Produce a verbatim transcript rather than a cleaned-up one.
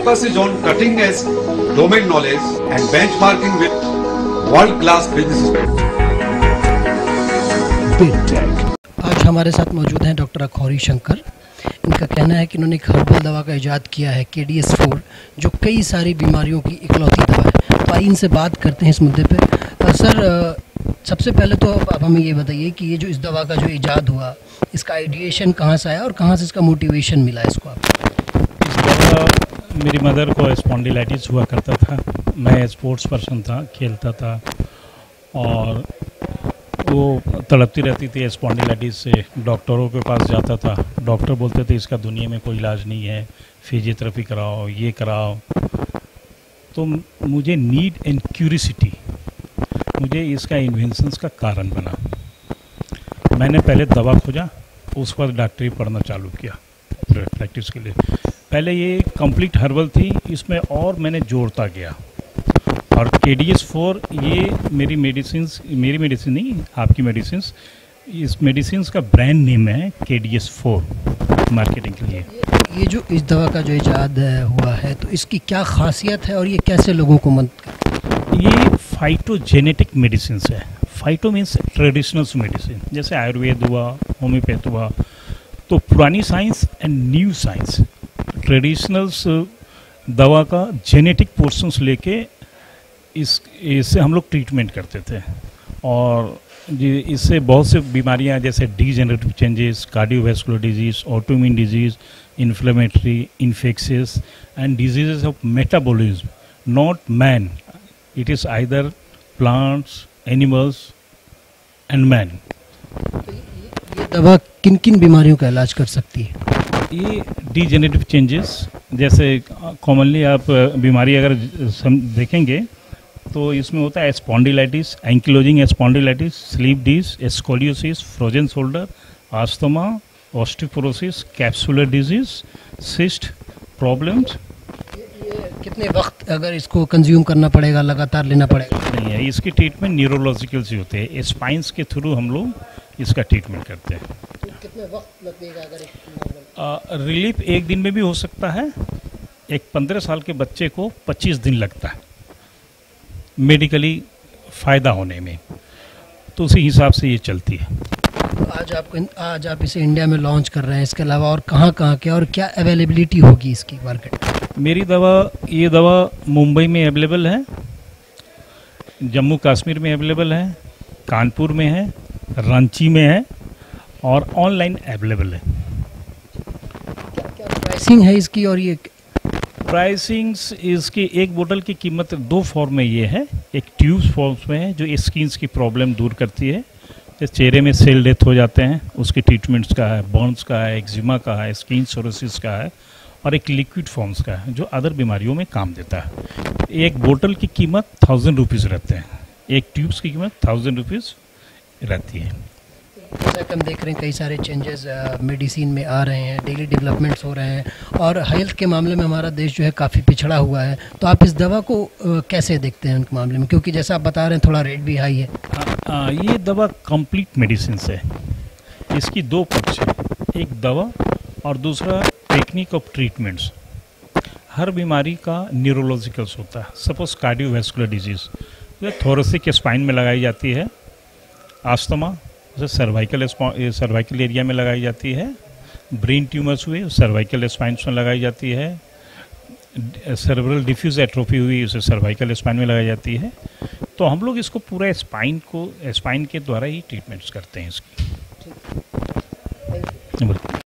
focus is on cutting edge domain knowledge and benchmarking with world-class businesses. आज हमारे साथ मौजूद हैं डॉक्टर अखौरी शंकर। इनका कहना है कि इन्होंने एक हर्बल दवा का इजाद किया है के डी एस फोर, जो कई सारी बीमारियों की इकलौती दवा है। तो आइए इनसे बात करते हैं इस मुद्दे पे। सर, सबसे पहले तो आप हमें ये बताइए कि ये जो इस दवा का जो इजाद हुआ, इसका आइडिएशन कहाँ से आया और कहाँ से इसका मोटिवेशन मिला इसको आपको? इस दवा, मेरी मदर को स्पॉन्डिलाइटिस हुआ करता था। मैं स्पोर्ट्स पर्सन था, खेलता था और वो तड़पती रहती थी स्पॉन्डिलाइटिस से। डॉक्टरों के पास जाता था, डॉक्टर बोलते थे इसका दुनिया में कोई इलाज नहीं है, फिजियोथेरेपी कराओ, ये कराओ। तो मुझे नीड एंड क्यूरियोसिटी, मुझे इसका इन्वेंशंस का कारण बना। मैंने पहले दवा खोजा, उस पर डॉक्टरी पढ़ना चालू किया प्रैक्टिस के लिए। पहले ये कंप्लीट हर्बल थी, इसमें और मैंने जोड़ता गया। और के डी एस फोर ये मेरी मेडिसिन्स, मेरी मेडिसिन नहीं, आपकी मेडिसिन्स, इस मेडिसिन्स का ब्रांड नेम है के डी एस फोर मार्केटिंग के लिए। ये जो इस दवा का जो इजाद हुआ है, तो इसकी क्या खासियत है और ये कैसे लोगों को मदद करती है? ये फाइटोजेनेटिक मेडिसिन है। फाइटो मीन्स ट्रेडिशनल मेडिसिन, जैसे आयुर्वेद हुआ, होम्योपैथ हुआ। तो पुरानी science and new science, traditionals दवा का जेनेटिक पोर्शंस लेके इस इससे हम लोग ट्रीटमेंट करते थे। और इससे बहुत से बीमारियां जैसे degenerative changes, cardiovascular disease, autoimmune disease, inflammatory, infectious and diseases of metabolism, not man, it is either plants, animals and man. ये दवा किन किन बीमारियों का इलाज कर सकती है? ये डीजेनरेटिव चेंजेस, जैसे कॉमनली आप बीमारी अगर देखेंगे तो इसमें होता है spondylitis, ankylosing spondylitis, sleep disc, scoliosis, frozen shoulder, asthma, osteoporosis, capsular disease, cyst problems. कितने वक्त अगर इसको कंज्यूम करना पड़ेगा, लगातार लेना पड़ेगा? नहीं है, इसकी ट्रीटमेंट न्यूरोलॉजिकल से होते हैं, स्पाइंस के थ्रू हम लोग इसका ट्रीटमेंट करते हैं। तो कितने वक्त लगेगा अगर रिलीफ एक दिन में भी हो सकता है। एक पंद्रह साल के बच्चे को पच्चीस दिन लगता है मेडिकली फ़ायदा होने में, तो उसी हिसाब से ये चलती है। तो आज आपको आज आप इसे इंडिया में लॉन्च कर रहे हैं, इसके अलावा और कहाँ कहाँ के और क्या अवेलेबिलिटी होगी इसकी मार्केट में? मेरी दवा, ये दवा मुंबई में अवेलेबल है, जम्मू कश्मीर में अवेलेबल है, कानपुर में है, रांची में है और ऑनलाइन अवेलेबल है। क्या क्या प्राइसिंग है इसकी? और ये प्राइसिंग्स इसकी, एक बोतल की कीमत दो फॉर्म में ये है। एक ट्यूब्स फॉर्म्स में है जो स्किन्स की प्रॉब्लम दूर करती है, जैसे चेहरे में सेल डेथ हो जाते हैं उसके ट्रीटमेंट्स का है, बर्न्स का है, एक्जिमा का है, स्किन सोरोसिस का है, और एक लिक्विड फॉर्म्स का है जो अदर बीमारियों में काम देता है। एक बोतल की कीमत थाउजेंड रुपीज़ रहते हैं, एक ट्यूब्स की कीमत थाउजेंड रुपीज़ रहती है। जैसा कि हम देख रहे हैं कई सारे चेंजेस मेडिसिन में आ रहे हैं, डेली डेवलपमेंट्स हो रहे हैं और हेल्थ के मामले में हमारा देश जो है काफ़ी पिछड़ा हुआ है। तो आप इस दवा को आ, कैसे देखते हैं उनके मामले में, क्योंकि जैसा आप बता रहे हैं थोड़ा रेट भी हाई है? आ, आ, ये दवा कंप्लीट मेडिसिन है। इसकी दो पक्ष है, एक दवा और दूसरा टेक्निक ऑफ ट्रीटमेंट्स। हर बीमारी का न्यूरोलॉजिकल्स होता है। सपोज कार्डियोवैस्कुलर डिजीज़ जो थोरेसिक स्पाइन में लगाई जाती है, आस्थमा सर्वाइकल सर्वाइकल एरिया में लगाई जाती है, ब्रेन ट्यूमर्स हुए सर्वाइकल स्पाइन्स में लगाई जाती है, सेरेब्रल डिफ्यूज एट्रोफी हुई उसे सर्वाइकल स्पाइन में लगाई जाती है। तो हम लोग इसको पूरा स्पाइन को स्पाइन के द्वारा ही ट्रीटमेंट्स करते हैं इसकी।